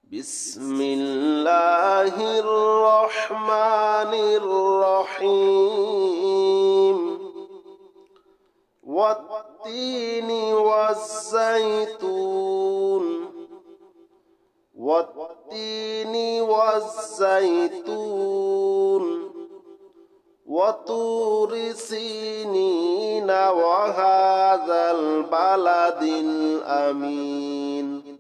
بسم الله الرحمن الرحيم والتين والزيتون وطور سينين وهذا البلد الأمين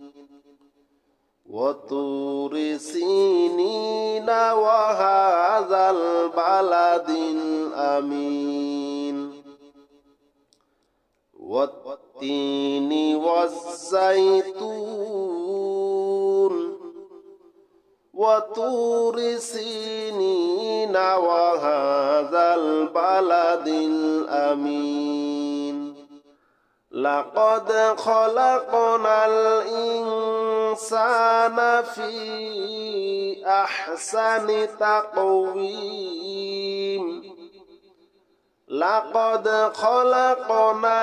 وطور سينين وهذا البلد الأمين والتين والزيتون وطور سينين وهذا البلد الأمين لقد خلقنا الإنسان في أحسن تقويم لقد خلقنا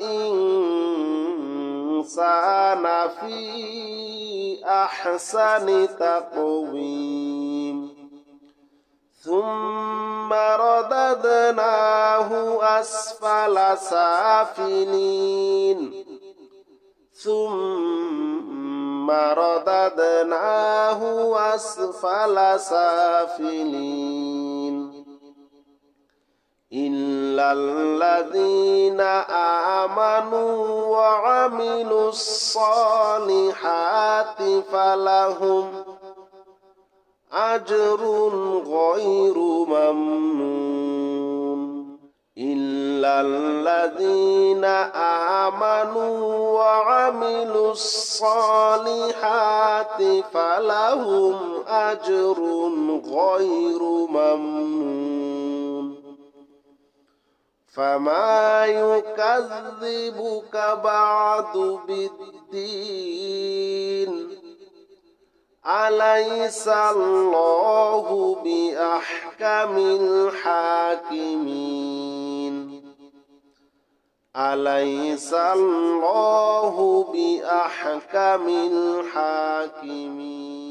الإنسان في أحسن تقويم ثم رددناه أسفل سافلين إلا الذين آمنوا وعملوا الصالحات فلهم أجر غير ممنون إلا الذين آمنوا وعملوا الصالحات فلهم أجر غير ممنون فما يكذبك بعد بالدين أليس الله بأحكم الحاكمين أليس الله بأحكم الحاكمين